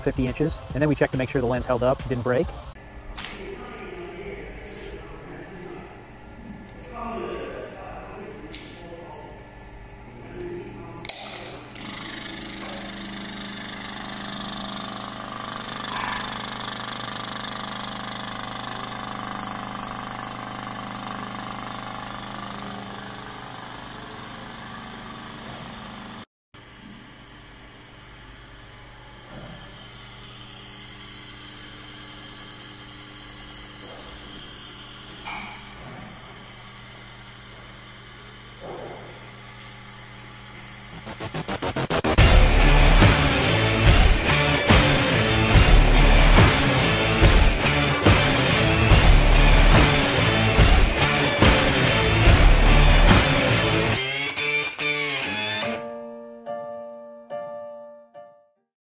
50 inches, and then we checked to make sure the lens held up, didn't break.